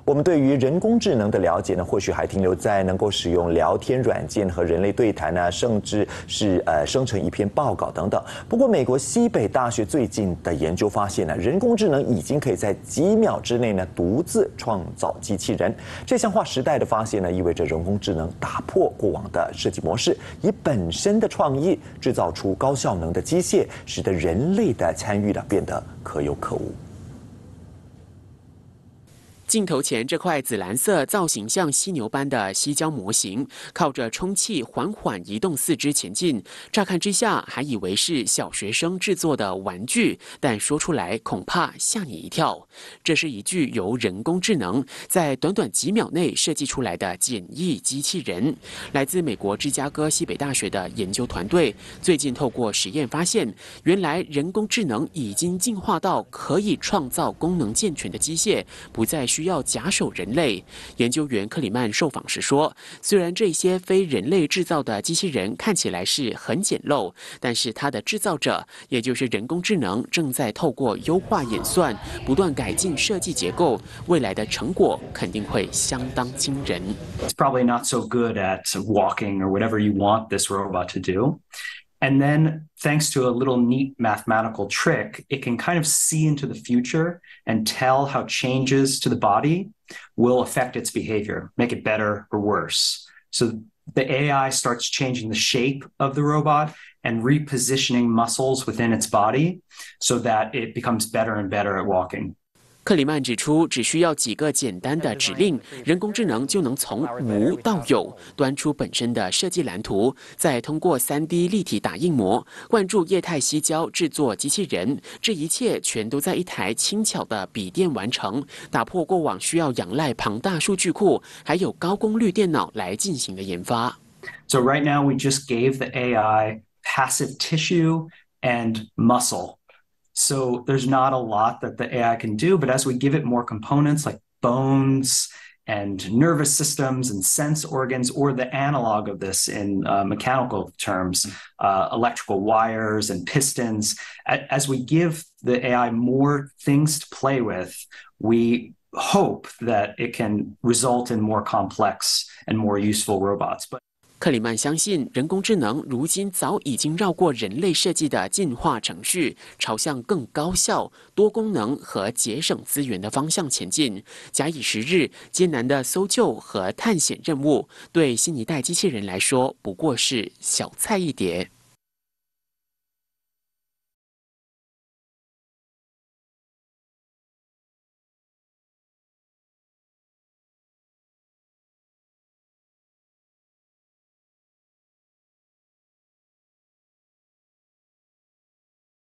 我们对于人工智能的了解呢，或许还停留在能够使用聊天软件和人类对谈呢，甚至是生成一篇报告等等。不过，美国西北大学最近的研究发现呢，人工智能已经可以在几秒之内呢独自创造机器人。这项划时代的发现呢，意味着人工智能打破过往的设计模式，以本身的创意制造出高效能的机械，使得人类的参与呢变得可有可无。 镜头前这块紫蓝色、造型像犀牛般的矽胶模型，靠着充气缓缓移动四肢前进。乍看之下，还以为是小学生制作的玩具，但说出来恐怕吓你一跳。这是一具由人工智能在短短几秒内设计出来的简易机器人。来自美国芝加哥西北大学的研究团队最近透过实验发现，原来人工智能已经进化到可以创造功能健全的机械，不再需要假手人类。研究员克里曼受访时说，虽然这些非人类制造的机器人看起来是很简陋，但是它的制造者，也就是人工智能，正在透过优化演算，不断改进设计结构，未来的成果肯定会相当惊人。 It's probably not so good at walking or whatever you want this robot to do. And then, thanks to a little neat mathematical trick, it can kind of see into the future and tell how changes to the body will affect its behavior, make it better or worse. So the AI starts changing the shape of the robot and repositioning muscles within its body so that it becomes better and better at walking. 克里曼指出，只需要几个简单的指令，人工智能就能从无到有，端出本身的设计蓝图，再通过3D 立体打印模灌注液态矽胶制作机器人。这一切全都在一台轻巧的笔电完成，打破过往需要仰赖庞大数据库还有高功率电脑来进行的研发。 So right now we just gave the AI passive tissue and muscle.So there's not a lot that the AI can do, but as we give it more components like bones and nervous systems and sense organs, or the analog of this in mechanical terms, electrical wires and pistons, as we give the AI more things to play with, we hope that it can result in more complex and more useful robots. But 克里曼相信，人工智能如今早已经绕过人类设计的进化程序，朝向更高效、多功能和节省资源的方向前进。假以时日，艰难的搜救和探险任务，对新一代机器人来说不过是小菜一碟。